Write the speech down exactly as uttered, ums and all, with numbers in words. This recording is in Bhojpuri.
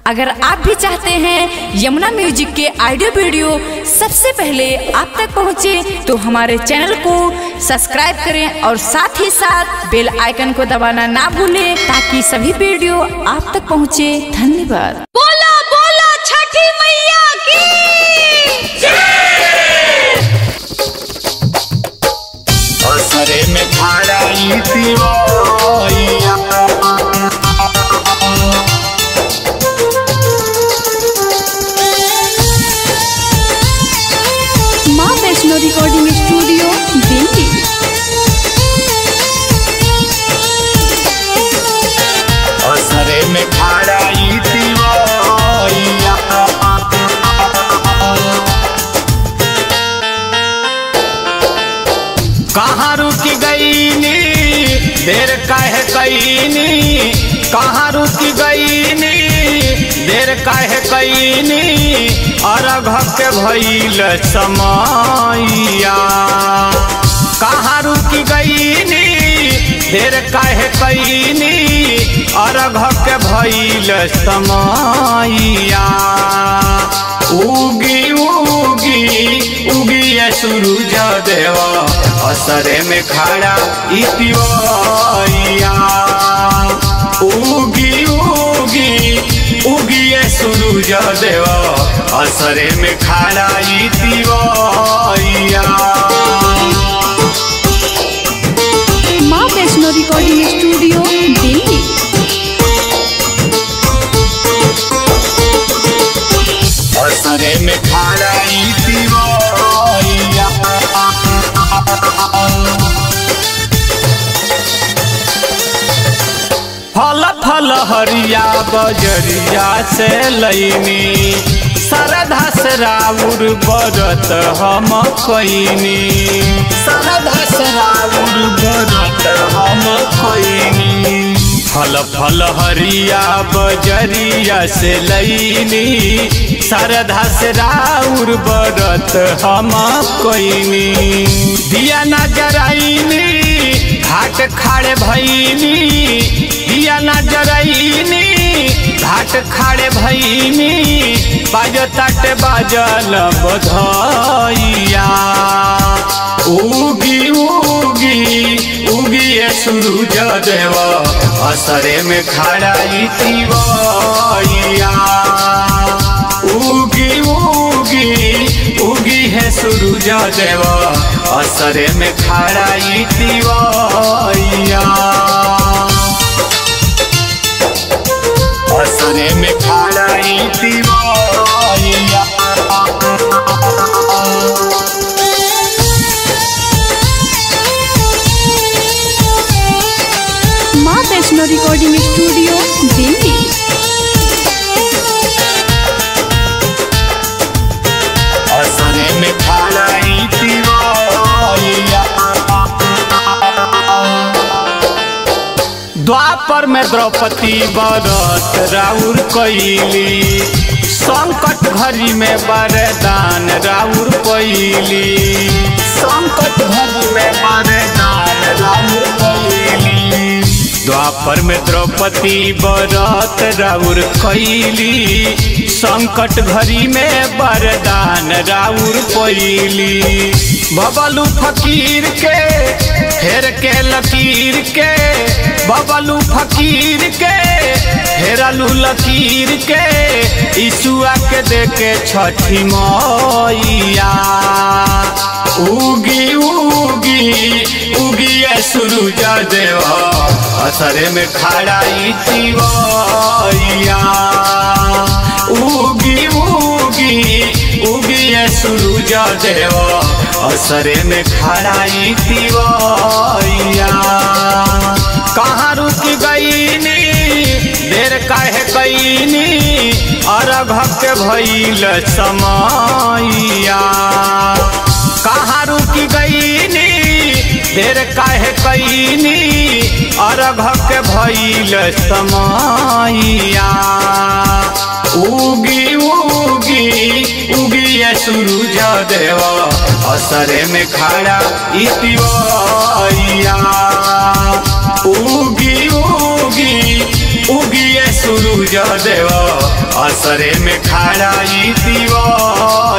अगर आप भी चाहते हैं यमुना म्यूजिक के ऑडियो वीडियो सबसे पहले आप तक पहुंचे, तो हमारे चैनल को सब्सक्राइब करें और साथ ही साथ बेल आइकन को दबाना ना भूलें, ताकि सभी वीडियो आप तक पहुंचे। धन्यवाद। बोला बोला छठी मैया की जय। असरे में खड़ा इतिया माँ वैष्णो रिकॉर्डिंग स्टूडियो दिल्ली। असरे में खड़ा इतिया कहाँ रुकी गईनी, देर काहे कईनी, कहाँ रुकी गईनी, देर काहे कईनी, अरघ के भइल समैया। कहाँ रुकी गईनी, देर काहे कईनी, अरघ के भइल समैया। उगी उगी उगी सूरज देवा, असरे में खड़ा इतिया। उगी उगी उगी सूरज देवा, असरे में खड़ा इतिया। माँ वैष्णो रिकॉर्डिंग स्टूडियो दिल्ली। असरे में खड़ा इतिया। फल फल हरिया बजरिया से लईनी, सरधा से राउर बरत हम कईनी, सरधा से राउर बरत हम कईनी। फल फल हरिया बजरिया से लईनी, सरधा से राउर बरत हम कईनी। दिया न जराईनी, घाट खाड़े भईनी, दिया न जराईनी, घाट खाड़े भईनी। बाज तट बाजल बधैया। उगी उगी उगी सूरज देवा, असरे में खड़ा इतिया। उगी उगी उगी है सूरज देवा, असरे में खड़ा इतिया। असरे में खड़ा इतिया। माँ वैष्णो रिकॉर्डिंग स्टूडियो दिल्ली। असरे में खड़ा इतिया। द्वापर में द्रौपदी बरत राउर कईली, संकट घड़ी में वरदान राउर पईली, संकट घड़ी में वरदान राउर पईली। द्वापर में द्रौपदी बरत राउर कईली, संकट घड़ी में वरदान राउर पईली। बबलू फकीर के फेर के लकीर के, बबलू फकीर के हेरलू लकीर के, ईसुआ के देखे छठी मैया। उगी उगी उगी सूरज देवा, असरे में खड़ा इतिया। उगी उगी उगी सूरज देवा, असरे में खड़ा इतिया। कहाँ रुकी गईनी, देर काहे कईनी, अरघ के भइल समैया। कहाँ रुकी गईनी, देर काहे कईनी, अरघ के भइल समैया। उगी उगी उगी सूरज देवा, असरे में खड़ा इतिया। उगी उगी उगी सूरज देवा, असरे में खड़ा ई दीवार